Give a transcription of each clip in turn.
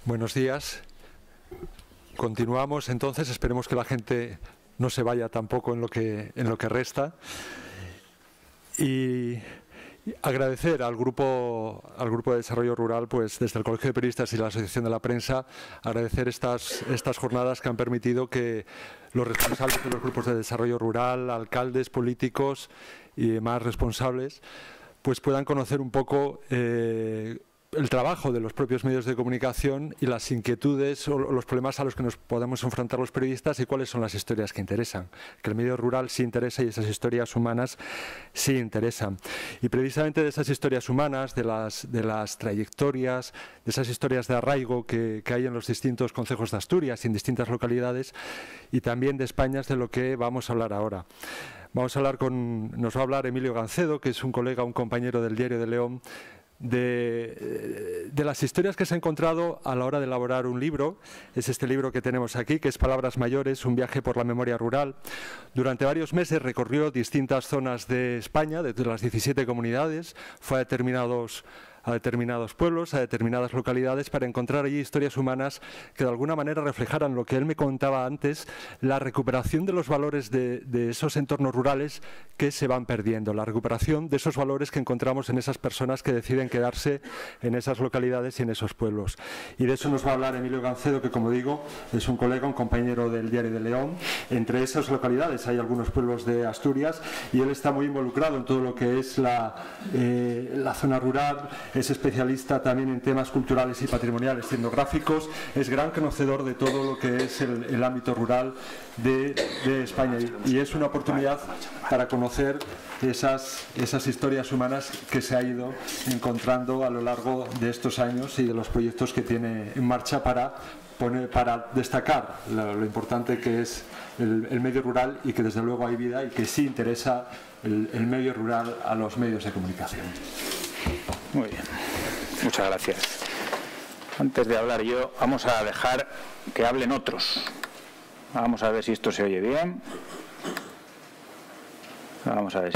Buenos días. Continuamos entonces, esperemos que la gente no se vaya tampoco en lo que resta. Y agradecer al grupo de Desarrollo Rural, pues desde el Colegio de Periodistas y la Asociación de la Prensa, agradecer estas jornadas que han permitido que los responsables de los grupos de desarrollo rural, alcaldes, políticos y demás responsables, pues puedan conocer un poco el trabajo de los propios medios de comunicación y las inquietudes o los problemas a los que nos podemos enfrentar los periodistas y cuáles son las historias que interesan. Que el medio rural sí interesa y esas historias humanas sí interesan. Y precisamente de esas historias humanas, de las trayectorias, de esas historias de arraigo que hay en los distintos concejos de Asturias y en distintas localidades y también de España es de lo que vamos a hablar ahora. Nos va a hablar Emilio Gancedo, que es un colega, un compañero del Diario de León, de las historias que se ha encontrado a la hora de elaborar un libro. Es este libro que tenemos aquí, que es Palabras Mayores, un viaje por la memoria rural. Durante varios meses recorrió distintas zonas de España, de las 17 comunidades, fue a determinados pueblos, a determinadas localidades, para encontrar allí historias humanas que de alguna manera reflejaran lo que él me contaba antes, la recuperación de los valores de esos entornos rurales que se van perdiendo, la recuperación de esos valores que encontramos en esas personas que deciden quedarse en esas localidades y en esos pueblos. Y de eso nos va a hablar Emilio Gancedo, que como digo, es un colega, un compañero del Diario de León. Entre esas localidades hay algunos pueblos de Asturias y él está muy involucrado en todo lo que es la zona rural. Es especialista también en temas culturales y patrimoniales, etnográficos, es gran conocedor de todo lo que es el ámbito rural de España y es una oportunidad para conocer esas historias humanas que se ha ido encontrando a lo largo de estos años y de los proyectos que tiene en marcha para destacar lo importante que es el medio rural y que desde luego hay vida y que sí interesa el medio rural a los medios de comunicación. Muy bien, muchas gracias. Antes de hablar yo, vamos a dejar que hablen otros. Vamos a ver si esto se oye bien. Vamos a ver si...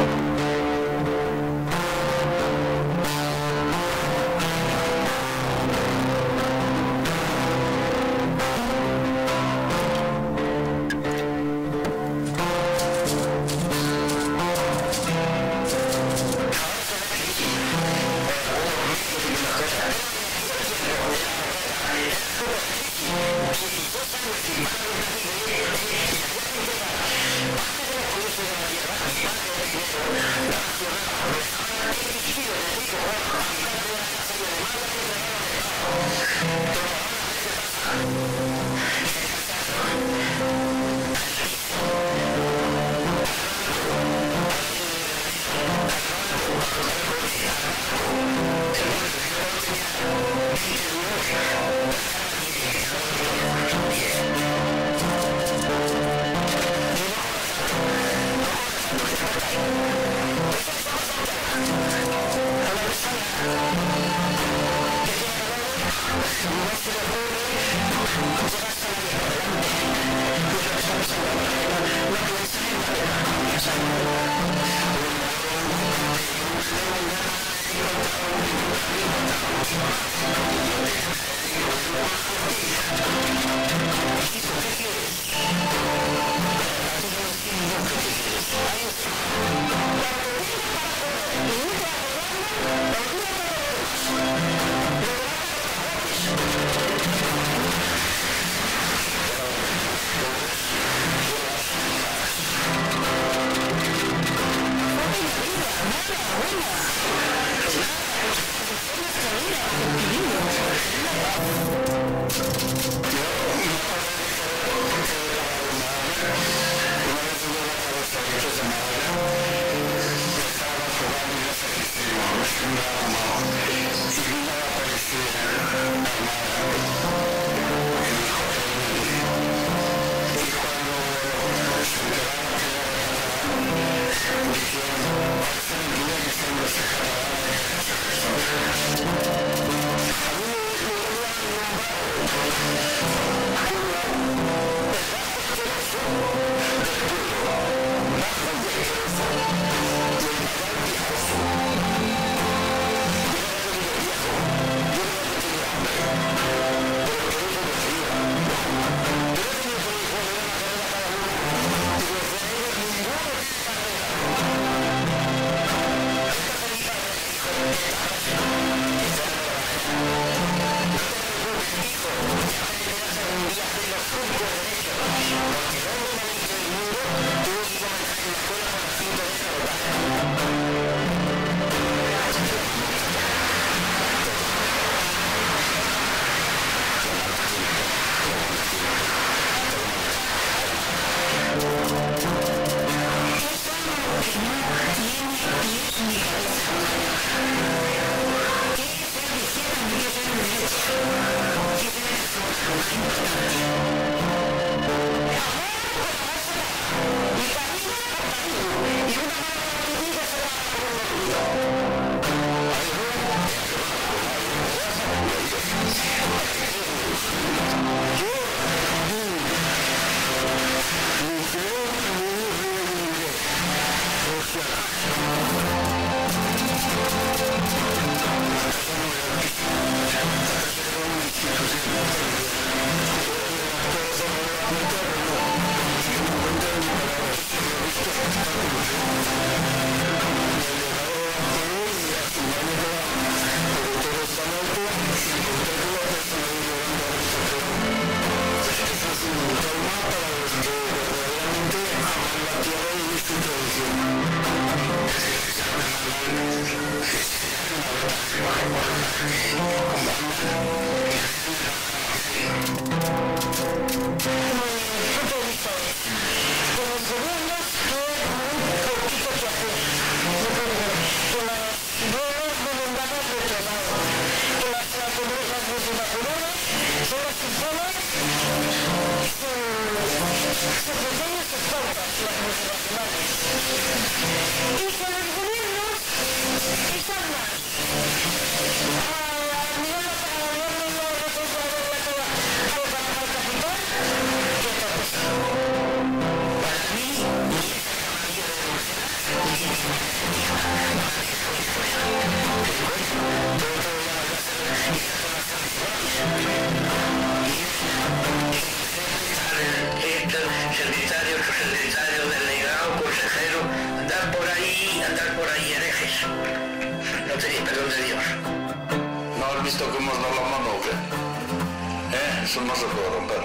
Eso no se puede romper.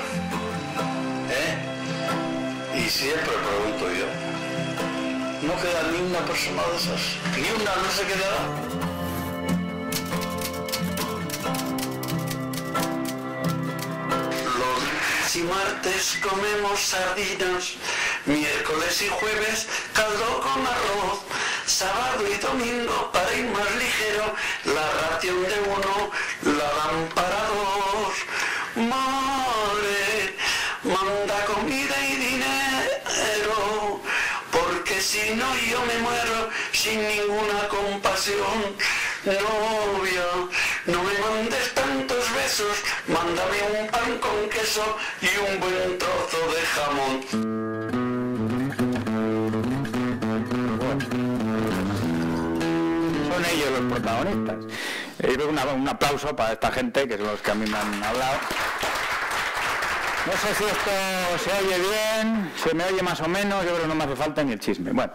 Y siempre pregunto yo, ¿no queda ni una persona de esas? ¿Ni una no se quedará? Lunes y martes comemos sardinas, miércoles y jueves caldo con arroz, sábado y domingo para ir más ligero, la ración de uno la dan para dos. Madre, manda comida y dinero, porque si no yo me muero sin ninguna compasión. Novia, no me mandes tantos besos, mándame un pan con queso y un buen trozo de jamón. Son ellos los protagonistas. Un aplauso para esta gente, que son los que a mí me han hablado. No sé si esto se oye bien, se me oye más o menos, yo creo que no me hace falta ni el chisme. Bueno,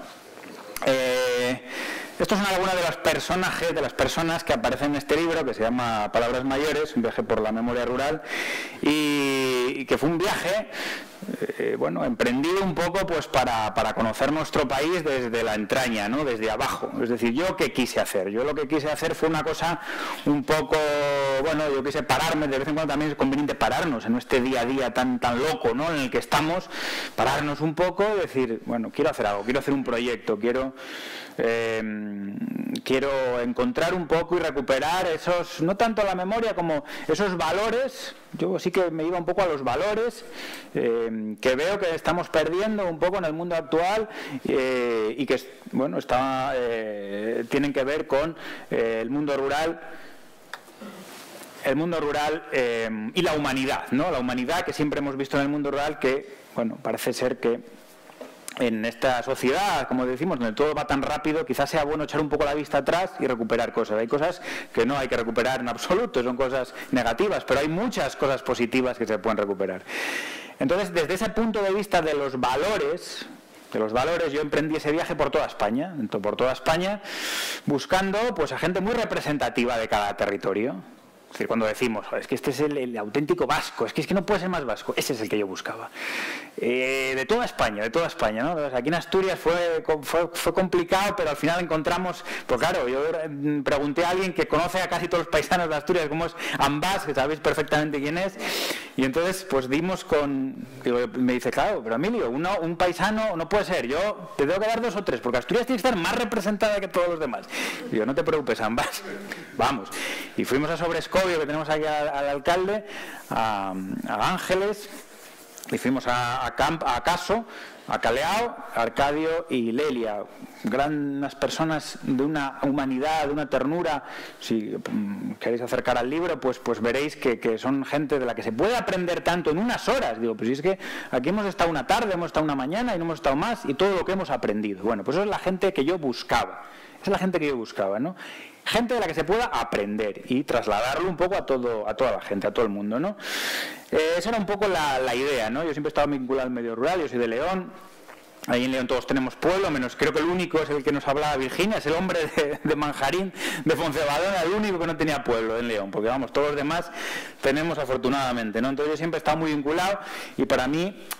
estos son algunas de los personajes, de las personas que aparecen en este libro, que se llama Palabras Mayores, un viaje por la memoria rural, y que fue un viaje, bueno, emprendido un poco pues para conocer nuestro país desde la entraña, ¿no? Desde abajo. Es decir, ¿yo qué quise hacer? Yo lo que quise hacer fue una cosa un poco, bueno, yo quise pararme, de vez en cuando también es conveniente pararnos en este día a día tan loco, ¿no? En el que estamos, pararnos un poco y decir, bueno, quiero hacer algo, quiero hacer un proyecto, quiero encontrar un poco y recuperar esos, no tanto la memoria como esos valores. Yo sí que me iba un poco a los valores que veo que estamos perdiendo un poco en el mundo actual y que, bueno, tienen que ver con el mundo rural y la humanidad, ¿no? La humanidad que siempre hemos visto en el mundo rural, que, bueno, parece ser que en esta sociedad, como decimos, donde todo va tan rápido, quizás sea bueno echar un poco la vista atrás y recuperar cosas. Hay cosas que no hay que recuperar en absoluto, son cosas negativas, pero hay muchas cosas positivas que se pueden recuperar. Entonces, desde ese punto de vista de los valores, yo emprendí ese viaje por toda España, buscando pues a gente muy representativa de cada territorio. Es decir, cuando decimos, es que este es el auténtico vasco, es que no puede ser más vasco, ese es el que yo buscaba. De toda España, ¿no? Entonces, aquí en Asturias fue complicado, pero al final encontramos, pues claro, yo pregunté a alguien que conoce a casi todos los paisanos de Asturias, como es Ambás, que sabéis perfectamente quién es, y entonces pues dimos me dice, claro, pero Emilio, un paisano no puede ser, yo te tengo que dar 2 o 3, porque Asturias tiene que estar más representada que todos los demás. Y yo, no te preocupes, Ambás, vamos. Y fuimos a Sobrescobio, que tenemos aquí al alcalde, a Ángeles, y fuimos a Caso, a Caleao, a Arcadio y Lelia, grandes personas de una humanidad, de una ternura. Si queréis acercar al libro, pues veréis que son gente de la que se puede aprender tanto en unas horas. Digo, pues si es que aquí hemos estado una tarde, hemos estado una mañana y no hemos estado más, y todo lo que hemos aprendido. Bueno, pues eso es la gente que yo buscaba, ¿no? Gente de la que se pueda aprender y trasladarlo un poco a toda la gente, a todo el mundo, ¿no? Esa era un poco la idea, ¿no? Yo siempre he estado vinculado al medio rural, yo soy de León. Ahí en León todos tenemos pueblo, menos creo que el único es el que nos hablaba Virginia, es el hombre de Manjarín, de Foncebadona, el único que no tenía pueblo en León, porque vamos, todos los demás tenemos afortunadamente, ¿no? Entonces yo siempre he estado muy vinculado y para mí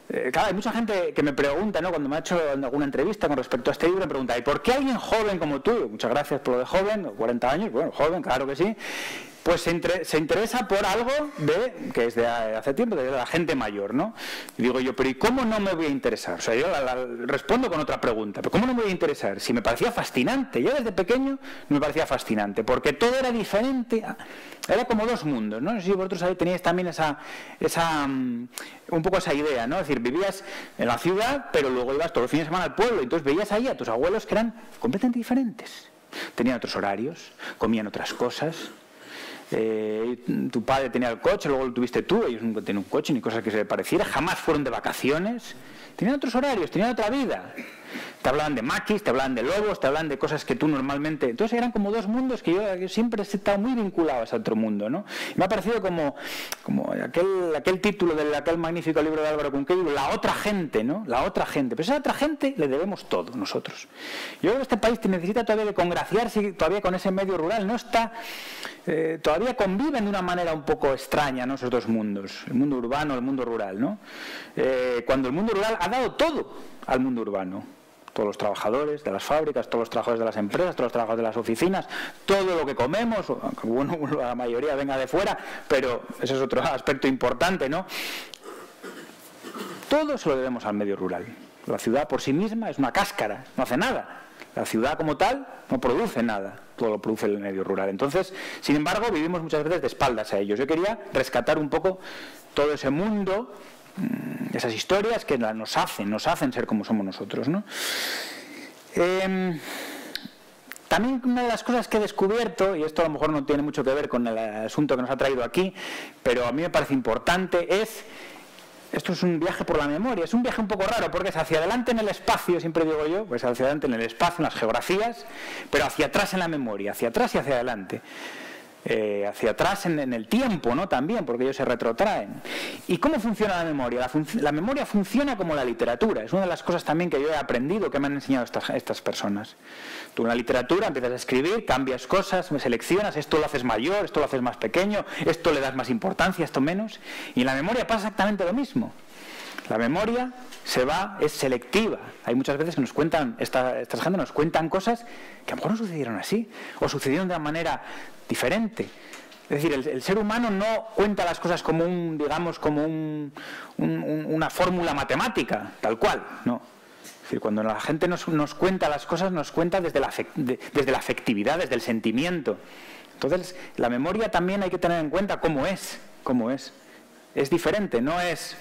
Claro, hay mucha gente que me pregunta, ¿no? Cuando me ha hecho alguna entrevista con respecto a este libro, me pregunta, ¿y por qué alguien joven como tú? Muchas gracias por lo de joven, 40 años, bueno, joven, claro que sí. Pues se interesa por algo que es de hace tiempo, de la gente mayor, ¿no? Y digo yo, pero ¿y cómo no me voy a interesar? O sea, yo respondo con otra pregunta, ¿pero cómo no me voy a interesar? Si me parecía fascinante, yo desde pequeño me parecía fascinante, porque todo era diferente, era como dos mundos, ¿no? No sé si vosotros ahí teníais también un poco esa idea, ¿no? Es decir, vivías en la ciudad, pero luego ibas todos los fines de semana al pueblo, y entonces veías ahí a tus abuelos que eran completamente diferentes. Tenían otros horarios, comían otras cosas. Tu padre tenía el coche, luego lo tuviste tú, ellos nunca tenían un coche ni cosas que se le pareciera, jamás fueron de vacaciones, tenían otros horarios, tenían otra vida, te hablaban de maquis, te hablaban de lobos, te hablaban de cosas que tú normalmente, entonces eran como dos mundos que yo siempre he estado muy vinculado a ese otro mundo, ¿no? Y me ha parecido como aquel título de aquel magnífico libro de Álvaro Cunqueiro, La otra gente, ¿no? La otra gente, pero esa otra gente le debemos todo nosotros. Yo creo que este país necesita todavía de congraciarse todavía con ese medio rural, no está... todavía conviven de una manera un poco extraña, ¿no? Esos dos mundos, el mundo urbano y el mundo rural, ¿no? Cuando el mundo rural ha dado todo al mundo urbano, todos los trabajadores de las fábricas, todos los trabajadores de las empresas, todos los trabajadores de las oficinas, todo lo que comemos, aunque bueno, la mayoría venga de fuera, pero ese es otro aspecto importante, ¿no? Todo se lo debemos al medio rural. La ciudad por sí misma es una cáscara, no hace nada. La ciudad como tal no produce nada, todo lo produce el medio rural. Entonces, sin embargo, vivimos muchas veces de espaldas a ellos. Yo quería rescatar un poco todo ese mundo, esas historias que nos hacen ser como somos nosotros, ¿no? También una de las cosas que he descubierto, y esto a lo mejor no tiene mucho que ver con el asunto que nos ha traído aquí, pero a mí me parece importante, esto es un viaje por la memoria, es un viaje un poco raro porque es hacia adelante en el espacio, siempre digo yo, pues hacia adelante en el espacio, en las geografías, pero hacia atrás en la memoria, hacia atrás y hacia adelante. Hacia atrás en el tiempo, ¿no? También, porque ellos se retrotraen. ¿Y cómo funciona la memoria? La memoria funciona como la literatura. Es una de las cosas también que yo he aprendido, que me han enseñado estas personas. Tú en la literatura empiezas a escribir, cambias cosas, seleccionas, esto lo haces mayor, esto lo haces más pequeño, esto le das más importancia, esto menos. Y en la memoria pasa exactamente lo mismo. La memoria es selectiva. Hay muchas veces que nos cuentan, esta gente nos cuentan cosas que a lo mejor no sucedieron así, o sucedieron de una manera diferente. Es decir, el ser humano no cuenta las cosas como una fórmula matemática, tal cual, no. Es decir, cuando la gente nos cuenta las cosas, nos cuenta desde la afectividad, desde el sentimiento. Entonces, la memoria también hay que tener en cuenta cómo es. Es diferente, no es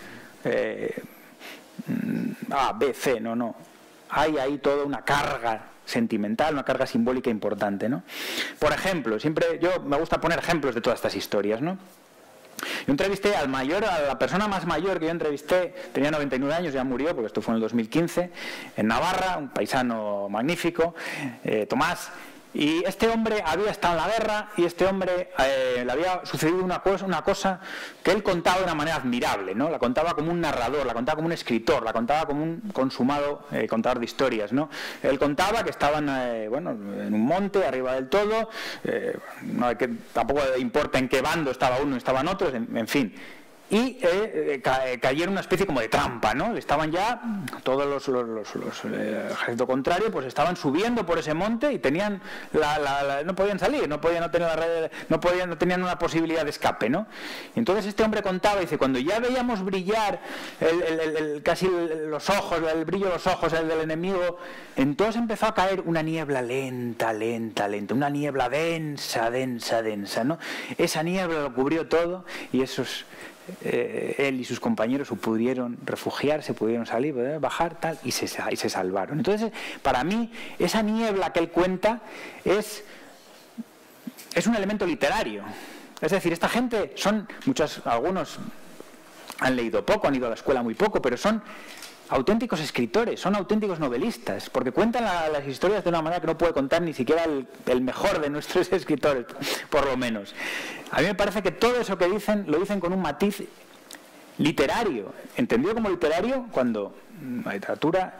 A, B, C, no. Hay ahí toda una carga sentimental, una carga simbólica importante, ¿no? Por ejemplo, yo me gusta poner ejemplos de todas estas historias, ¿no? Yo entrevisté a la persona más mayor que yo entrevisté, tenía 99 años, ya murió, porque esto fue en el 2015, en Navarra, un paisano magnífico, Tomás. Y este hombre había estado en la guerra y este hombre le había sucedido una cosa que él contaba de una manera admirable, ¿no? La contaba como un narrador, la contaba como un escritor, la contaba como un consumado contador de historias, ¿no? Él contaba que estaban en un monte arriba del todo, tampoco importa en qué bando estaba uno y estaban otros, en fin. Y cayeron una especie como de trampa, ¿no? Estaban ya, todos los ejército contrario, pues estaban subiendo por ese monte y tenían no podían salir, no tenían una posibilidad de escape, ¿no? Y entonces este hombre contaba, dice, cuando ya veíamos brillar casi los ojos, el brillo de los ojos del enemigo, entonces empezó a caer una niebla lenta, una niebla densa, ¿no? Esa niebla lo cubrió todo y él y sus compañeros pudieron refugiarse, pudieron salir, pudieron bajar, tal, y se salvaron. Entonces, para mí, esa niebla que él cuenta es un elemento literario. Es decir, esta gente algunos han leído poco, han ido a la escuela muy poco, pero son auténticos escritores, son auténticos novelistas, porque cuentan las historias de una manera que no puede contar ni siquiera el mejor de nuestros escritores, por lo menos. A mí me parece que todo eso que dicen, lo dicen con un matiz literario, entendido como literario, cuando la literatura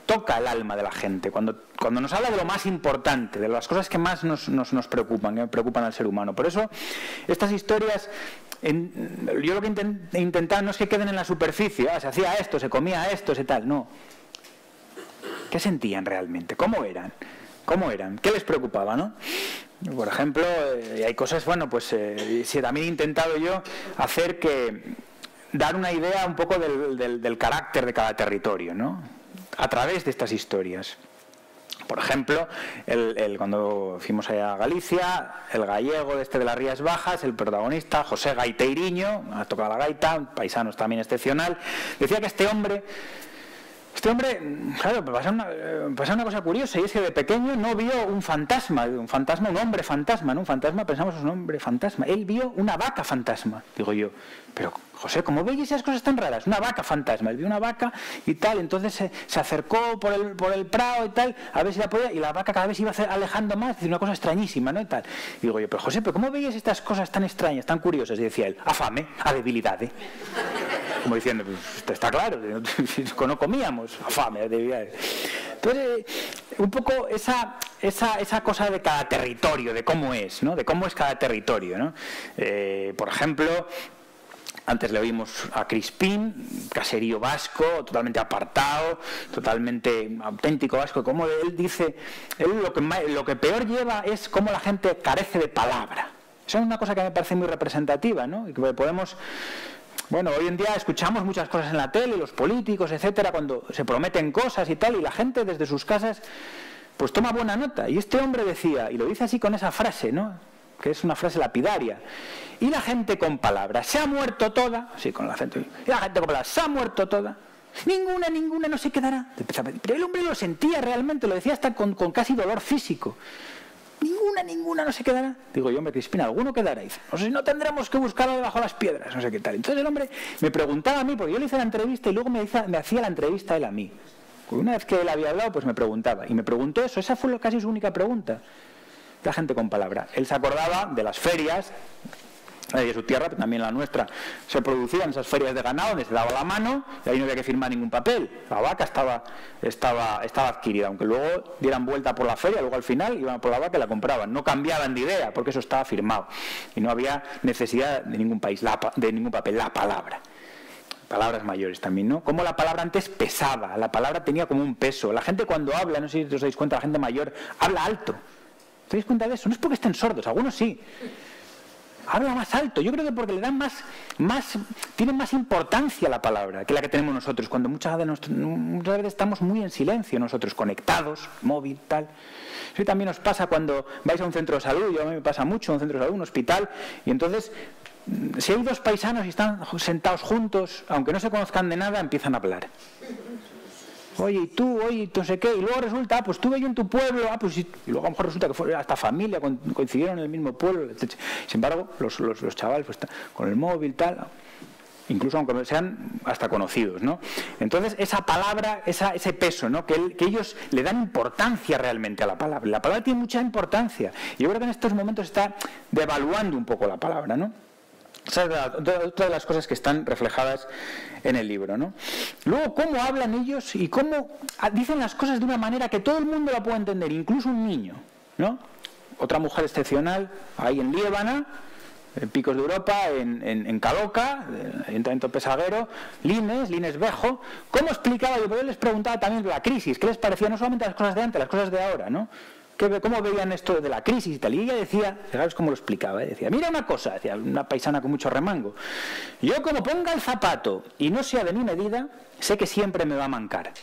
toca el alma de la gente, cuando nos habla de lo más importante, de las cosas que más nos preocupan, que preocupan al ser humano. Por eso, estas historias, yo lo que he intentado no es que queden en la superficie, se hacía esto, se comía esto, se tal, no. ¿Qué sentían realmente? ¿Cómo eran? ¿Qué les preocupaba, no? Por ejemplo, hay cosas, bueno, pues también he intentado yo dar una idea un poco del carácter de cada territorio, ¿no? A través de estas historias. Por ejemplo, cuando fuimos allá a Galicia, el gallego de las Rías Bajas, el protagonista, José Gaiteiriño, ha tocado la gaita, un paisano también excepcional, decía que este hombre, claro, pasa una cosa curiosa, y es que de pequeño no vio un hombre fantasma, ¿no? Un fantasma, pensamos en un hombre fantasma. Él vio una vaca fantasma. Digo yo, pero José, ¿cómo veis esas cosas tan raras? Una vaca fantasma. Él vio una vaca y tal, entonces se acercó por el prado y tal, a ver si la podía, y la vaca cada vez iba alejando más, es una cosa extrañísima, ¿no? Y tal. Y digo yo, pero José, ¿pero cómo veis estas cosas tan extrañas, tan curiosas? Y decía él, a fame, a debilidad, Como diciendo, pues, está claro, no comíamos, a fame, a debilidad. Entonces, un poco esa cosa de cada territorio, de cómo es, ¿no? De cómo es cada territorio, ¿no? Por ejemplo, antes le oímos a Crispín, caserío vasco, totalmente apartado, totalmente auténtico vasco. Como él dice, lo que peor lleva es cómo la gente carece de palabra. Eso es una cosa que me parece muy representativa, ¿no? Y que podemos... Bueno, hoy en día escuchamos muchas cosas en la tele, los políticos, etcétera, cuando se prometen cosas y tal, y la gente desde sus casas pues toma buena nota. Y este hombre decía, y lo dice así con esa frase, ¿no? Que es una frase lapidaria. Y la gente con palabras, se ha muerto toda, sí, con la gente, y la gente con palabras, se ha muerto toda, ninguna no se quedará. Pero el hombre lo sentía realmente, lo decía hasta con casi dolor físico. Ninguna no se quedará. Digo yo, hombre, Crispín, alguno quedará. Y dice, no sé si no tendremos que buscarlo debajo de las piedras, no sé qué tal. Entonces el hombre me preguntaba a mí, porque yo le hice la entrevista y luego me hacía la entrevista él a mí. Una vez que él había hablado, pues me preguntaba. Y me preguntó eso, esa fue casi su única pregunta. La gente con palabra. Él se acordaba de las ferias de su tierra, pero también la nuestra. Se producían esas ferias de ganado donde se daba la mano y ahí no había que firmar ningún papel. La vaca estaba adquirida, aunque luego dieran vuelta por la feria, luego al final iban por la vaca y la compraban. No cambiaban de idea porque eso estaba firmado y no había necesidad de ningún papel, la palabra. Palabras mayores también, ¿no? Como la palabra antes pesaba, la palabra tenía como un peso. La gente cuando habla, no sé si os dais cuenta, la gente mayor habla alto. ¿Te dais cuenta de eso? No es porque estén sordos, algunos sí. Habla más alto, yo creo que porque le dan tiene más importancia la palabra que la que tenemos nosotros, cuando muchas veces estamos muy en silencio nosotros, conectados, móvil, tal. Eso también nos pasa cuando vais a un centro de salud, a mí me pasa mucho, a un centro de salud, un hospital, y entonces, si hay dos paisanos y están sentados juntos, aunque no se conozcan de nada, empiezan a hablar. Oye, y tú, no sé qué, y luego resulta, pues estuve yo en tu pueblo, pues y luego a lo mejor resulta que fue hasta familia, coincidieron en el mismo pueblo, etc. Sin embargo, los chavales pues, con el móvil, tal, incluso aunque sean hasta conocidos, ¿no? Entonces, esa palabra, ese peso, ¿no? Que ellos le dan importancia realmente a la palabra. La palabra tiene mucha importancia. Y yo creo que en estos momentos está devaluando un poco la palabra, ¿no? Esa es otra de las cosas que están reflejadas en el libro, ¿no? Luego, cómo hablan ellos y cómo dicen las cosas de una manera que todo el mundo la pueda entender, incluso un niño, ¿no? Otra mujer excepcional, ahí en Liébana, en Picos de Europa, en Caloca, Ayuntamiento Pesaguero, Lines Bejo. ¿Cómo explicaba? Yo les preguntaba también de la crisis, ¿qué les parecía? No solamente las cosas de antes, las cosas de ahora, ¿no? ¿Cómo veían esto de la crisis y tal? Y ella decía, fijaros cómo lo explicaba, decía, mira una cosa, decía una paisana con mucho remango, yo como ponga el zapato y no sea de mi medida, sé que siempre me va a mancar.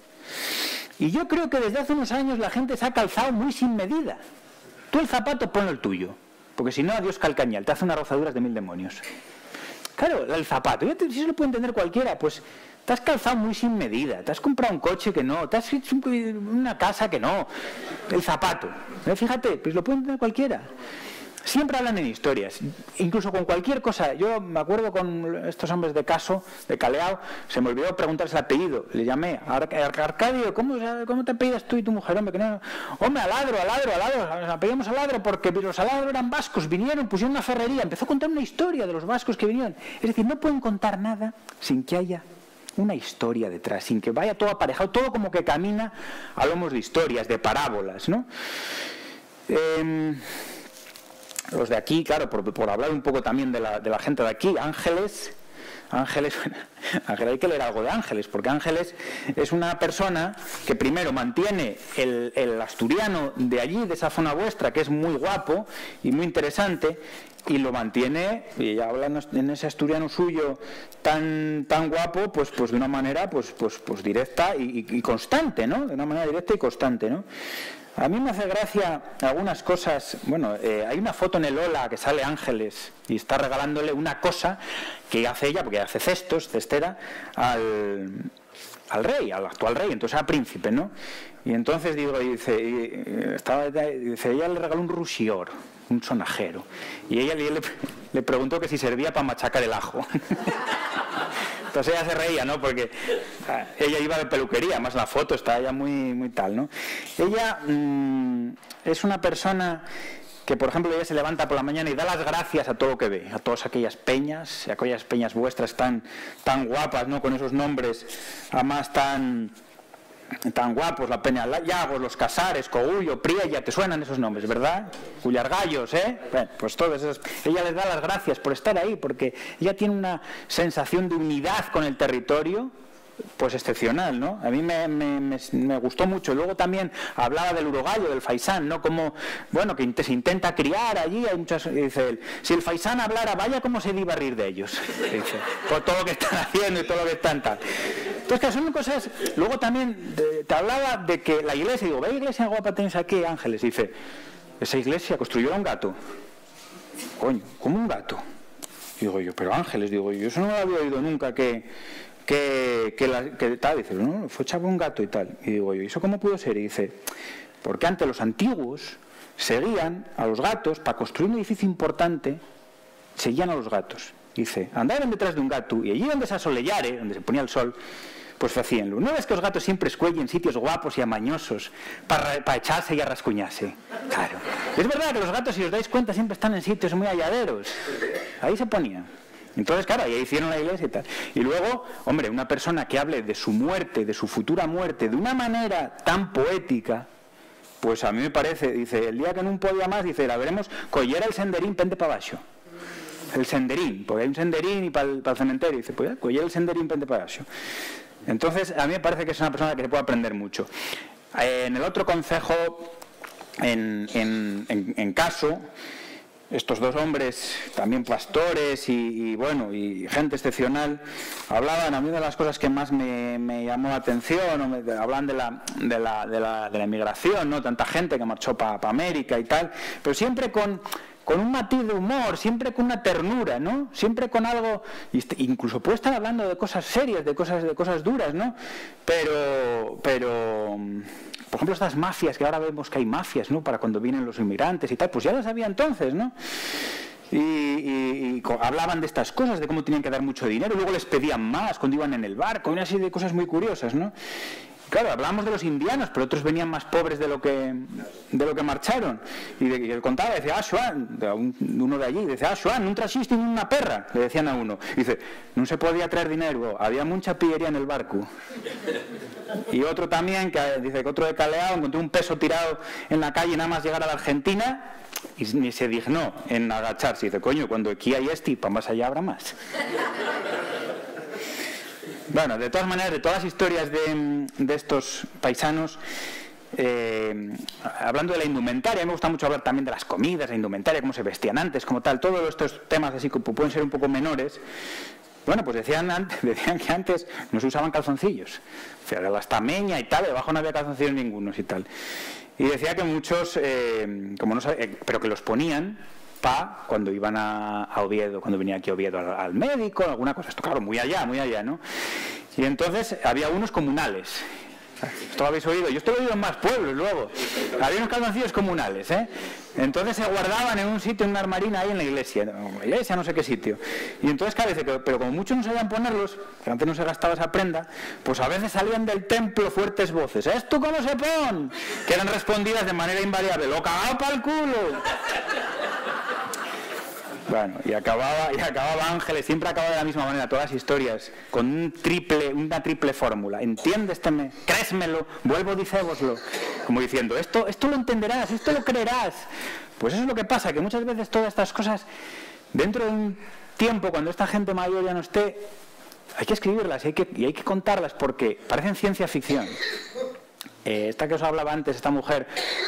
Y yo creo que desde hace unos años la gente se ha calzado muy sin medida. Tú el zapato ponlo el tuyo, porque si no, adiós calcañal, te hace unas rozaduras de 1000 demonios. Claro, el zapato, si eso lo puede entender cualquiera, pues te has calzado muy sin medida, te has comprado un coche que no, te has hecho una casa que no, el zapato, fíjate, pues lo puede entender cualquiera. Siempre hablan en historias, incluso con cualquier cosa. Yo me acuerdo con estos hombres de Caso, de Caleao, se me olvidó preguntarse el apellido. Le llamé a Arcadio, ¿cómo te apellidas tú y tu mujer? Hombre, que no. Hombre, Aladro, nos apellidamos Aladro porque los Aladro eran vascos, vinieron, pusieron una ferrería, empezó a contar una historia de los vascos que vinieron. Es decir, no pueden contar nada sin que haya una historia detrás, sin que vaya todo aparejado, todo como que camina a lomos de historias, de parábolas, ¿no? Los de aquí, claro, por hablar un poco también de la gente de aquí, Ángeles, hay que leer algo de Ángeles, porque Ángeles es una persona que primero mantiene el asturiano de allí, de esa zona vuestra, que es muy guapo y muy interesante, y lo mantiene, y habla en ese asturiano suyo tan guapo, pues de una manera pues directa y constante, ¿no? De una manera directa y constante, ¿no? A mí me hace gracia algunas cosas. Bueno, hay una foto en el Ola que sale Ángeles y está regalándole una cosa que hace ella, porque hace cestera, al rey, al actual rey, entonces al príncipe, ¿no? Y entonces dice, ella le regaló un rusior, un sonajero, y ella le preguntó que si servía para machacar el ajo. Entonces ella se reía, ¿no? Porque ella iba de peluquería, además la foto está ella muy tal, ¿no? Ella es una persona que, por ejemplo, ella se levanta por la mañana y da las gracias a todo lo que ve, a todas aquellas peñas vuestras tan guapas, ¿no? Con esos nombres, además tan guapos, la Peña Llagos, los Casares, Cogullo, Priella, te suenan esos nombres, ¿verdad? Cullargallos, Bueno, pues todas esas. Ella les da las gracias por estar ahí, porque ella tiene una sensación de unidad con el territorio, pues excepcional, ¿no? A mí me gustó mucho. Luego también hablaba del urogallo, del faisán, ¿no? Como, bueno, que se intenta criar allí, hay muchas, dice él, si el faisán hablara, vaya cómo se iba a reír de ellos, dice, por todo lo que están haciendo y todo lo que están tal. Entonces, que son cosas. Luego también te hablaba de que la iglesia, digo, ¿ve iglesia guapa tenéis aquí, Ángeles? Dice, esa iglesia construyó un gato. Coño, ¿cómo un gato? Digo yo, pero Ángeles, digo yo, eso no lo había oído nunca que tal, dice, no, fue echado un gato y tal. Y digo yo, ¿y eso cómo pudo ser? Y dice, porque antes los antiguos seguían a los gatos, para construir un edificio importante, seguían a los gatos. Dice, andaban detrás de un gato, y allí donde se asolellare, donde se ponía el sol, pues hacíanlo. ¿No ves que los gatos siempre escuellen sitios guapos y amañosos para echarse y arrascuñarse? Claro. Es verdad que los gatos, si os dais cuenta, siempre están en sitios muy halladeros. Ahí se ponían. Entonces, claro, ahí hicieron la iglesia y tal. Y luego, hombre, una persona que hable de su muerte, de su futura muerte, de una manera tan poética, pues a mí me parece, dice, el día que no podía más, dice, la veremos, collera el senderín, pende para abajo. El senderín, porque hay un senderín y para el cementerio, dice, pues collera el senderín, pende para abajo. Entonces, a mí me parece que es una persona que se puede aprender mucho. En el otro concejo, en Caso, estos dos hombres, también pastores y gente excepcional, hablaban, a mí de las cosas que más me llamó la atención, hablan de la emigración, ¿no? Tanta gente que marchó para América y tal, pero siempre con un matiz de humor, siempre con una ternura, ¿no? Siempre con algo, incluso puede estar hablando de cosas serias, de cosas duras, ¿no? Pero por ejemplo, estas mafias, que ahora vemos que hay mafias, ¿no? Para cuando vienen los inmigrantes y tal, pues ya las había entonces, ¿no? Y hablaban de estas cosas, de cómo tenían que dar mucho dinero, luego les pedían más cuando iban en el barco, una serie de cosas muy curiosas, ¿no? Claro, hablamos de los indianos, pero otros venían más pobres de lo que marcharon. Y él contaba, decía, Xuan, uno de allí, decía, Xuan, no trajiste ni una perra, le decían a uno. Y dice, no se podía traer dinero, había mucha pillería en el barco. Y otro también, que dice que otro de Caleao encontró un peso tirado en la calle nada más llegar a la Argentina y ni se dignó en agacharse. Y dice, coño, cuando aquí hay para más allá habrá más. Bueno, de todas maneras, de todas las historias de estos paisanos, hablando de la indumentaria, me gusta mucho hablar también de las comidas, la indumentaria, cómo se vestían antes, como tal, todos estos temas así que pueden ser un poco menores. Bueno, pues decían que antes no se usaban calzoncillos, o sea, la estameña y tal, debajo no había calzoncillos ningunos y tal. Y decía que muchos, como no sabían, pero que los ponían cuando iban a Oviedo, cuando venía aquí a Oviedo al médico, alguna cosa, esto claro, muy allá, ¿no? Y entonces había unos comunales. Esto lo habéis oído, yo esto lo he oído en más pueblos luego. Había unos calzoncillos comunales, Entonces se guardaban en un sitio, en una armarina ahí en la iglesia, no sé qué sitio. Y entonces, claro, dice, pero como muchos no sabían ponerlos, que antes no se gastaba esa prenda, pues a veces salían del templo fuertes voces, ¿esto cómo se pone? Que eran respondidas de manera invariable, lo cagao pa'l culo. Bueno, y acababa Ángeles, siempre acababa de la misma manera, todas las historias, con una triple fórmula. Entiéndesteme, créesmelo, vuelvo dicévoslo. Como diciendo, esto lo entenderás, esto lo creerás. Pues eso es lo que pasa, que muchas veces todas estas cosas, dentro de un tiempo, cuando esta gente mayor ya no esté, hay que escribirlas y hay que contarlas porque parecen ciencia ficción. Esta que os hablaba antes, esta mujer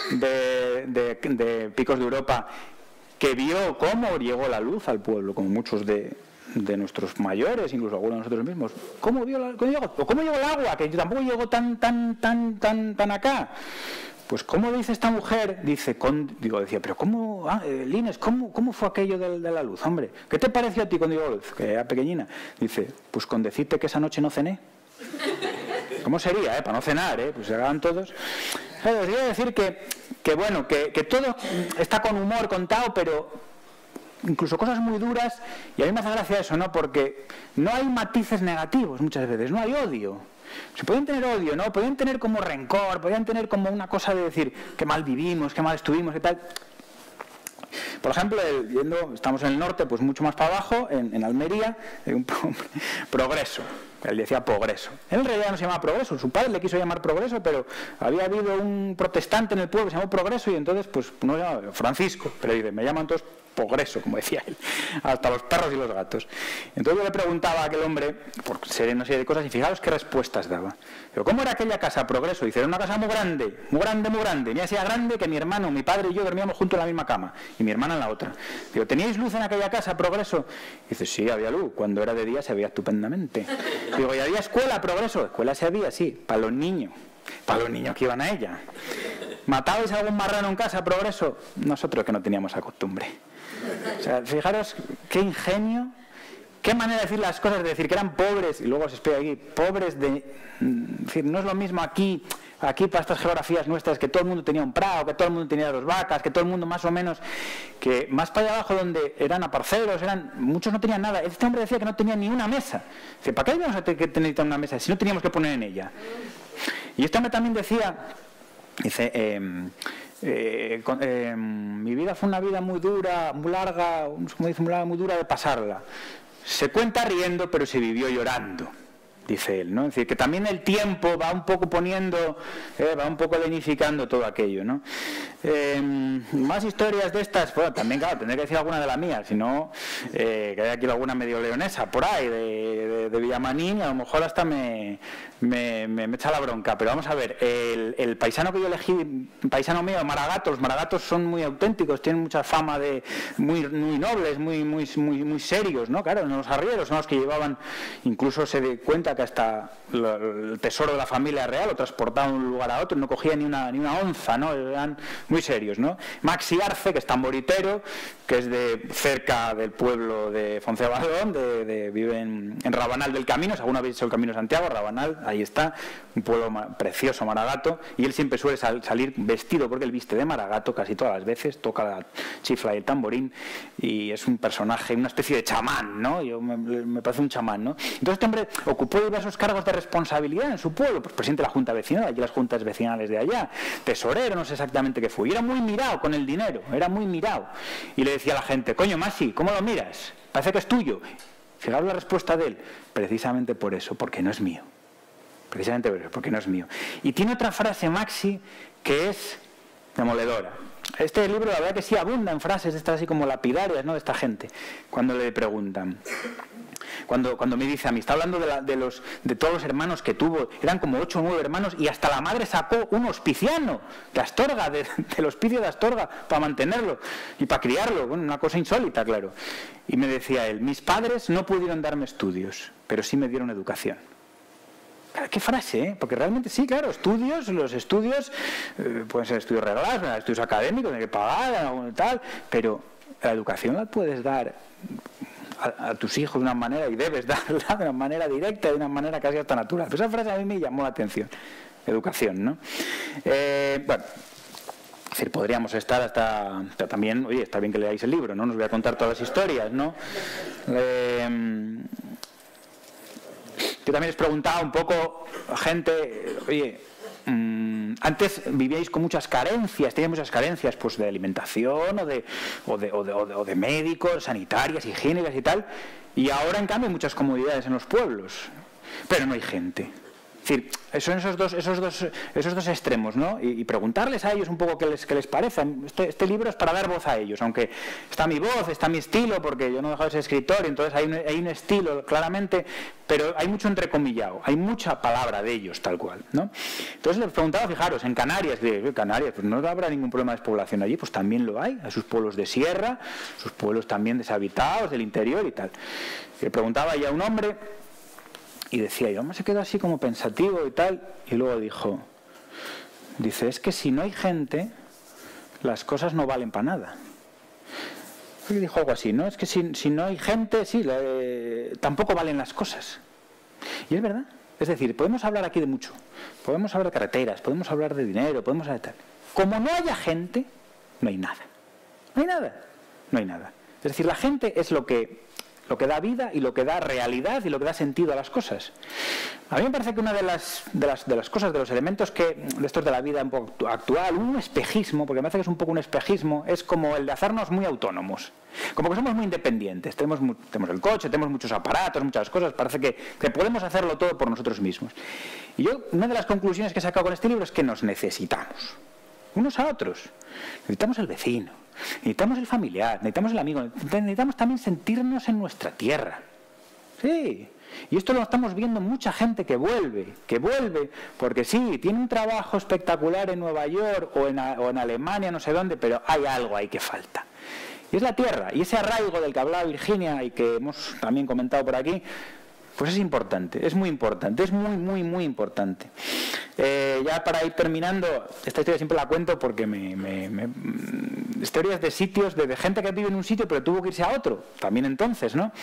de Picos de Europa, que vio cómo llegó la luz al pueblo, como muchos de nuestros mayores, incluso algunos de nosotros mismos. ¿Cómo llegó el agua? Que tampoco llegó tan acá. Pues ¿cómo dice esta mujer? Decía, pero ¿cómo, Lines, cómo fue aquello de la luz, hombre? ¿Qué te pareció a ti cuando llegó la luz? Que era pequeñina. Dice, pues con decirte que esa noche no cené. ¿Cómo sería, para no cenar, pues se hagan todos? Os quiero decir que todo está con humor contado, pero incluso cosas muy duras, y a mí me hace gracia eso, ¿no? Porque no hay matices negativos muchas veces, no hay odio. Se pueden tener odio, ¿no? Podrían tener como rencor, podrían tener como una cosa de decir qué mal vivimos, qué mal estuvimos, qué tal. Por ejemplo, estamos en el norte, pues mucho más para abajo, en Almería, hay un Progreso. Él decía Progreso. Él en realidad no se llamaba Progreso, su padre le quiso llamar Progreso, pero había habido un protestante en el pueblo que se llamó Progreso y entonces, pues no se llamaba Francisco, pero dice, me llaman todos Progreso, como decía él, hasta los perros y los gatos. Entonces yo le preguntaba a aquel hombre, por una serie de cosas, y fijaros qué respuestas daba. Pero ¿cómo era aquella casa, Progreso? Dice, era una casa muy grande, muy grande, muy grande. Mira, sea grande que mi hermano, mi padre y yo dormíamos juntos en la misma cama, y mi hermana en la otra. Digo, ¿teníais luz en aquella casa, Progreso? Dice, sí, había luz. Cuando era de día se veía estupendamente. Digo, ¿y había escuela, Progreso? Escuela se había, sí, para los niños que iban a ella. ¿Matabais a algún marrano en casa, Progreso? Nosotros que no teníamos esa costumbre. O sea, fijaros qué ingenio, qué manera de decir las cosas, de decir que eran pobres, y luego os explico aquí, pobres de... Es decir, no es lo mismo aquí para estas geografías nuestras, que todo el mundo tenía un prado, que todo el mundo tenía 2 vacas, que todo el mundo más o menos, que más para allá abajo donde eran aparceros, muchos no tenían nada. Este hombre decía que no tenía ni una mesa. Dice, ¿para qué íbamos a tener una mesa si no teníamos que poner en ella? Y este hombre también decía, dice... mi vida fue una vida muy dura, muy larga, como dice, muy dura de pasarla. Se cuenta riendo, pero se vivió llorando, dice él, ¿no? Es decir, que también el tiempo va un poco poniendo, va un poco lenificando todo aquello, ¿no? Más historias de estas, bueno, también, claro, tendré que decir alguna de las mías, si no, que hay aquí alguna medio leonesa por ahí, de Villamanín, y a lo mejor hasta me echa la bronca, pero vamos a ver, el paisano que yo elegí, paisano mío, Maragato, los maragatos son muy auténticos, tienen mucha fama de muy nobles, muy serios, ¿no? Claro, los arrieros son los que llevaban, incluso se cuenta que hasta el tesoro de la familia real lo transportaban de un lugar a otro, no cogía ni una onza, ¿no? Eran muy serios, ¿no? Maxi Arce, que es tamboritero, que es de cerca del pueblo de Foncebadón, vive en Rabanal del Camino, si alguna vez hecho el Camino de Santiago, Rabanal, ahí está, un pueblo precioso, Maragato, y él siempre suele salir vestido, porque él viste de Maragato casi todas las veces, toca la chifla y el tamborín, y es un personaje, una especie de chamán, ¿no? Me parece un chamán, ¿no? Entonces este hombre ocupó diversos cargos de responsabilidad en su pueblo, pues presidente de la Junta Vecinal, aquí las juntas vecinales de allá, tesorero, no sé exactamente qué fue, y era muy mirado con el dinero, era muy mirado, y le decía a la gente, coño Masi, ¿cómo lo miras? Parece que es tuyo. Fijaros la respuesta de él, precisamente por eso, porque no es mío. Precisamente por eso, porque no es mío. Y tiene otra frase, Maxi, que es demoledora. Este libro, la verdad que sí abunda en frases de estas así como lapidarias, ¿no? De esta gente, cuando le preguntan. Cuando me dice a mí, está hablando de todos los hermanos que tuvo, eran como 8 o 9 hermanos, y hasta la madre sacó un hospiciano de Astorga, del hospicio de Astorga, para mantenerlo y para criarlo. Bueno, una cosa insólita, claro. Y me decía él, mis padres no pudieron darme estudios, pero sí me dieron educación. Qué frase, ¿eh? Porque realmente sí, claro, los estudios pueden ser estudios regalados, estudios académicos, hay que pagar, tal, pero la educación la puedes dar a tus hijos de una manera, y debes darla de una manera directa, de una manera casi hasta natural. Pero esa frase a mí me llamó la atención. Educación, ¿no? Bueno, es decir, podríamos estar hasta... Pero también, oye, está bien que leáis el libro, ¿no? No os voy a contar todas las historias, ¿no? Yo también les preguntaba un poco a gente, oye, antes vivíais con muchas carencias, teníais muchas carencias pues de alimentación o de médicos, sanitarias, higiénicas y tal, y ahora en cambio hay muchas comodidades en los pueblos, pero no hay gente. Es decir, son esos dos extremos, ¿no? Y preguntarles a ellos un poco qué les parece. Este libro es para dar voz a ellos, aunque está mi voz, está mi estilo, porque yo no he dejado de ser escritor, y entonces hay un estilo, claramente, pero hay mucho entrecomillado, hay mucha palabra de ellos, tal cual, ¿no? Entonces les preguntaba, fijaros, en Canarias, pues no habrá ningún problema de despoblación allí, pues también lo hay sus pueblos de sierra, sus pueblos también deshabitados, del interior y tal. Le preguntaba ya a un hombre, y decía, y hombre, se quedó así como pensativo y tal, y luego dice, es que si no hay gente, las cosas no valen para nada. Y dijo algo así, ¿no? Es que si no hay gente, sí, tampoco valen las cosas. Y es verdad. Es decir, podemos hablar aquí de mucho. Podemos hablar de carreteras, podemos hablar de dinero, podemos hablar de tal. Como no haya gente, no hay nada. No hay nada. No hay nada. Es decir, la gente es lo que da vida y lo que da realidad y lo que da sentido a las cosas. A mí me parece que una de las cosas, de los elementos de estos de la vida un poco actual, un espejismo, porque me parece que es un poco un espejismo, es como el de hacernos muy autónomos. Como que somos muy independientes, tenemos el coche, tenemos muchos aparatos, muchas cosas, parece que podemos hacerlo todo por nosotros mismos. Y una de las conclusiones que he sacado con este libro es que nos necesitamos, unos a otros. Necesitamos el vecino, necesitamos el familiar, necesitamos el amigo, necesitamos también sentirnos en nuestra tierra. Sí, y esto lo estamos viendo mucha gente que vuelve, porque sí, tiene un trabajo espectacular en Nueva York o en Alemania, no sé dónde, pero hay algo ahí que falta. Y es la tierra, y ese arraigo del que hablaba Virginia y que hemos también comentado por aquí, pues es importante, es muy importante, es muy, muy, muy importante. Ya para ir terminando, esta historia siempre la cuento porque historias de sitios, de gente que vive en un sitio pero tuvo que irse a otro, también entonces, ¿no?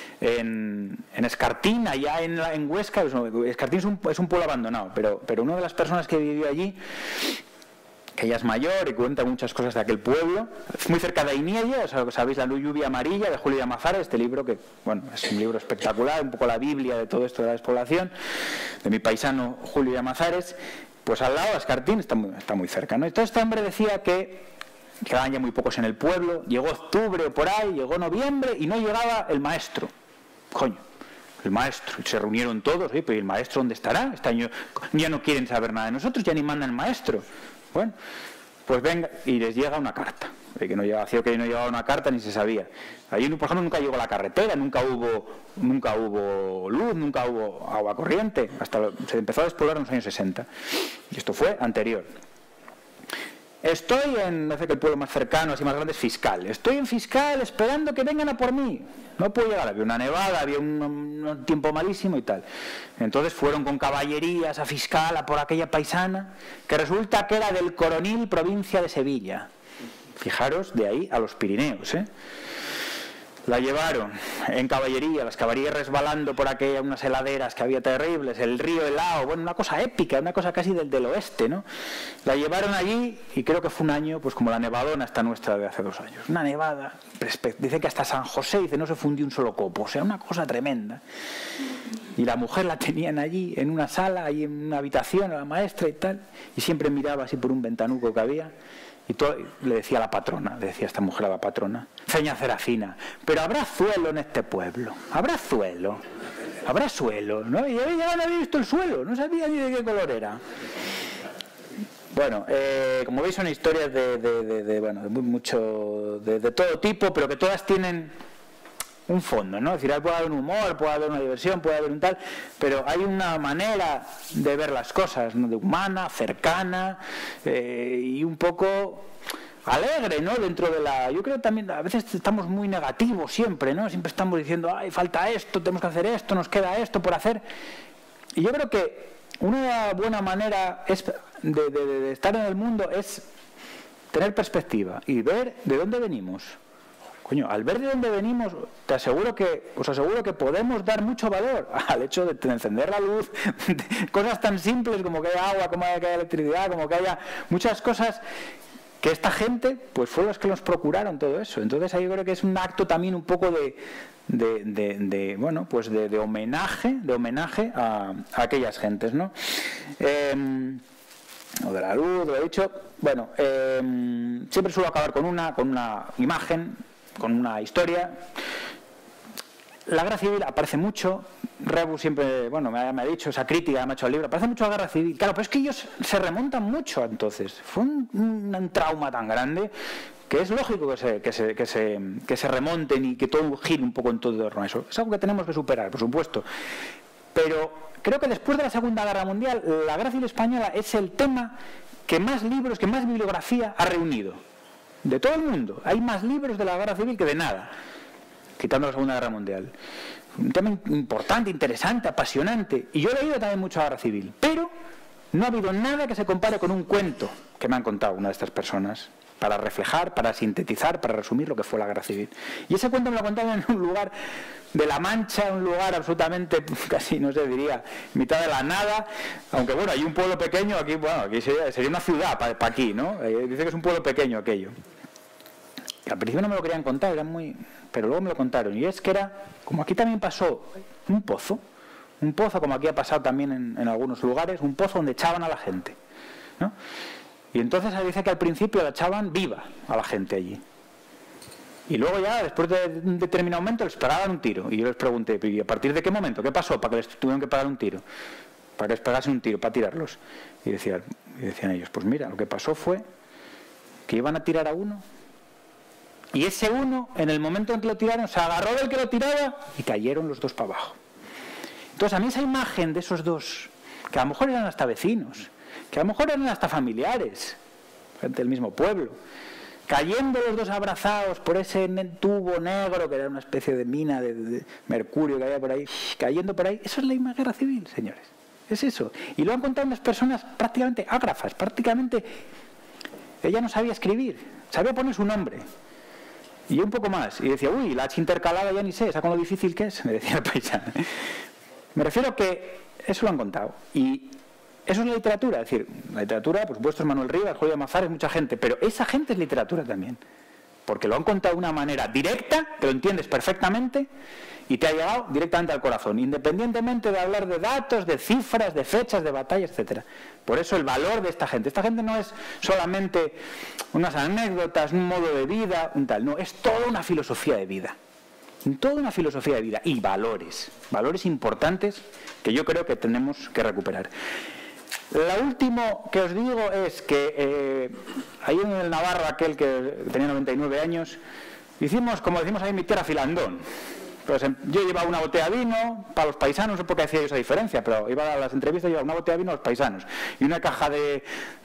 En Escartín, allá en Huesca, Escartín es un pueblo abandonado, pero una de las personas que vivió allí, que ella es mayor y cuenta muchas cosas de aquel pueblo, muy cerca de Ainiella, o sea, sabéis, La lluvia amarilla de Julio Llamazares, este libro que, bueno, es un libro espectacular, un poco la Biblia de todo esto de la despoblación, de mi paisano Julio Llamazares, pues al lado de Escartín, está muy cerca, ¿no? Entonces este hombre decía que quedaban ya muy pocos en el pueblo, llegó octubre o por ahí, llegó noviembre y no llegaba el maestro. Coño, el maestro, y se reunieron todos, pero ¿y el maestro dónde estará? Este año ya no quieren saber nada de nosotros, ya ni mandan el maestro. Bueno, pues venga, y les llega una carta. Que no llegaba, hacía que no llegaba una carta ni se sabía. Allí, por ejemplo, nunca llegó la carretera, nunca hubo luz, nunca hubo agua corriente. Se empezó a despoblar en los años 60. Y esto fue anterior. Estoy en, no sé qué, el pueblo más cercano, así más grande, es Fiscal. Estoy en Fiscal esperando que vengan a por mí. No puedo llegar, había una nevada, había un tiempo malísimo y tal. Entonces fueron con caballerías a Fiscal, a por aquella paisana, que resulta que era del Coronil, provincia de Sevilla. Fijaros, de ahí a los Pirineos, ¿eh? La llevaron en caballería, las caballerías resbalando por aquellas unas heladeras que había terribles, el río helado, bueno, una cosa épica, una cosa casi del oeste, ¿no? La llevaron allí y creo que fue un año, pues como la nevadona esta nuestra de hace 2 años. Una nevada, dice que hasta San José, dice, no se fundió un solo copo, o sea, una cosa tremenda. Y la mujer la tenían allí, en una sala, ahí en una habitación, a la maestra y tal, y siempre miraba así por un ventanuco que había. Y le decía a la patrona, le decía esta mujer a la patrona, seña Serafina, pero habrá suelo en este pueblo, habrá suelo, ¿no? Y ella no había visto el suelo, no sabía ni de qué color era. Bueno, como veis son historias de todo tipo, pero que todas tienen un fondo, ¿no? Es decir, puede haber un humor, puede haber una diversión, puede haber un tal, pero hay una manera de ver las cosas, ¿no? De humana, cercana y un poco alegre, ¿no? Dentro de yo creo también, a veces estamos muy negativos siempre, ¿no? Siempre estamos diciendo, ay, falta esto, tenemos que hacer esto, nos queda esto por hacer. Y yo creo que una buena manera de estar en el mundo es tener perspectiva y ver de dónde venimos. Coño, al ver de dónde venimos, os aseguro que podemos dar mucho valor al hecho de encender la luz, cosas tan simples como que haya agua, como que haya electricidad, como que haya muchas cosas que esta gente, pues fueron los que nos procuraron todo eso. Entonces ahí yo creo que es un acto también un poco de homenaje a aquellas gentes, ¿no? o de la luz, lo he dicho. Bueno, siempre suelo acabar con una imagen, con una historia. La guerra civil aparece mucho. Rebus siempre, bueno, me ha dicho esa crítica, me ha hecho el libro, aparece mucho la guerra civil. Claro, pero es que ellos se remontan mucho entonces. Fue un trauma tan grande que es lógico que se remonten y que todo gire un poco en torno a eso. Es algo que tenemos que superar, por supuesto. Pero creo que después de la Segunda Guerra Mundial, la guerra civil española es el tema que más libros, que más bibliografía ha reunido. De todo el mundo. Hay más libros de la guerra civil que de nada, quitando la Segunda Guerra Mundial. Un tema importante, interesante, apasionante. Y yo he leído también mucho la guerra civil. Pero no ha habido nada que se compare con un cuento que me han contado una de estas personas, para reflejar, para sintetizar, para resumir lo que fue la guerra civil. Y ese cuento me lo contaron en un lugar de La Mancha, un lugar absolutamente, casi no sé, diría, mitad de la nada, aunque bueno, hay un pueblo pequeño, aquí, bueno, aquí sería una ciudad para aquí, ¿no? Dice que es un pueblo pequeño aquello. Y al principio no me lo querían contar, pero luego me lo contaron, y es que era, como aquí también pasó, un pozo como aquí ha pasado también en algunos lugares, un pozo donde echaban a la gente, ¿no? Y entonces se dice que al principio la echaban viva a la gente allí. Y luego ya, después de un determinado momento, les pegaban un tiro. Y yo les pregunté, ¿y a partir de qué momento? ¿Qué pasó para que les tuvieran que pegar un tiro? Para que les pegasen un tiro, para tirarlos. Y decían ellos, pues mira, lo que pasó fue que iban a tirar a uno. Y ese uno, en el momento en que lo tiraron, se agarró del que lo tiraba y cayeron los dos para abajo. Entonces a mí esa imagen de esos dos, que a lo mejor eran hasta vecinos, que a lo mejor eran hasta familiares, gente del mismo pueblo, cayendo los dos abrazados por ese tubo negro que era una especie de mina de mercurio que había por ahí, cayendo por ahí, eso es la guerra civil, señores, es eso. Y lo han contado unas personas prácticamente ágrafas, prácticamente ella no sabía escribir, sabía poner su nombre y yo un poco más, y decía, uy, la H intercalada ya ni sé, ¿sabes con lo difícil que es? Me decía el paisano. Me refiero a que eso lo han contado, y eso es la literatura. Es decir, la literatura, por supuesto, es Manuel Rivas, Julio Mazares, mucha gente, pero esa gente es literatura también, porque lo han contado de una manera directa, que lo entiendes perfectamente y te ha llegado directamente al corazón, independientemente de hablar de datos, de cifras, de fechas, de batallas, etcétera. Por eso el valor de esta gente. Esta gente no es solamente unas anécdotas, un modo de vida, un tal, no, es toda una filosofía de vida. Toda una filosofía de vida y valores importantes que yo creo que tenemos que recuperar. Lo último que os digo es que ahí en el Navarro, aquel que tenía 99 años, hicimos, como decimos ahí, mi tierra filandón. Pues yo llevaba una botella de vino para los paisanos, no sé por qué hacía yo esa diferencia, pero iba a las entrevistas y llevaba una botella de vino a los paisanos y una caja de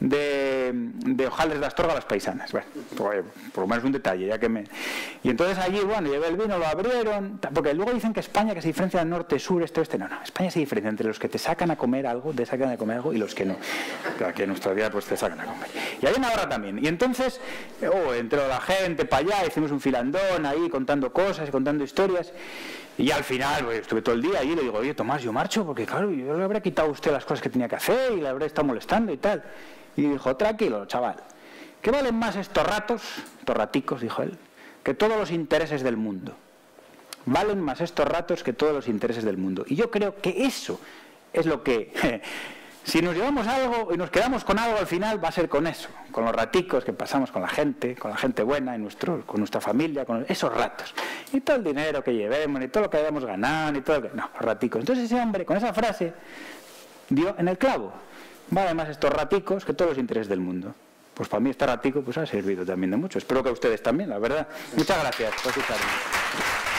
hojaldres de Astorga a las paisanas. Bueno, por lo menos un detalle, ya que me... Y entonces allí, bueno, llevé el vino, lo abrieron, porque luego dicen que España, que se diferencia del norte, sur, este, oeste. No, España se diferencia entre los que te sacan a comer algo, y los que no. Pero aquí en nuestra vida pues te sacan a comer. Y hay una hora también. Y entonces, entró la gente para allá, hicimos un filandón ahí contando cosas y contando historias. Y al final, pues, estuve todo el día allí y le digo, oye, Tomás, yo marcho porque claro, yo le habré quitado a usted las cosas que tenía que hacer y le habré estado molestando y tal. Y dijo, tranquilo, chaval, ¿qué valen más estos raticos, dijo él, que todos los intereses del mundo? Valen más estos ratos que todos los intereses del mundo. Y yo creo que eso es lo que... Si nos llevamos algo y nos quedamos con algo al final, va a ser con eso, con los raticos que pasamos con la gente buena, con nuestra familia, con esos ratos. Y todo el dinero que llevemos, y todo lo que hayamos ganado, y todo lo que... No, los raticos. Entonces ese hombre, con esa frase, dio en el clavo. Vale más estos raticos que todos los intereses del mundo. Pues para mí este ratico pues ha servido también de mucho. Espero que a ustedes también, la verdad. Muchas gracias por escucharme.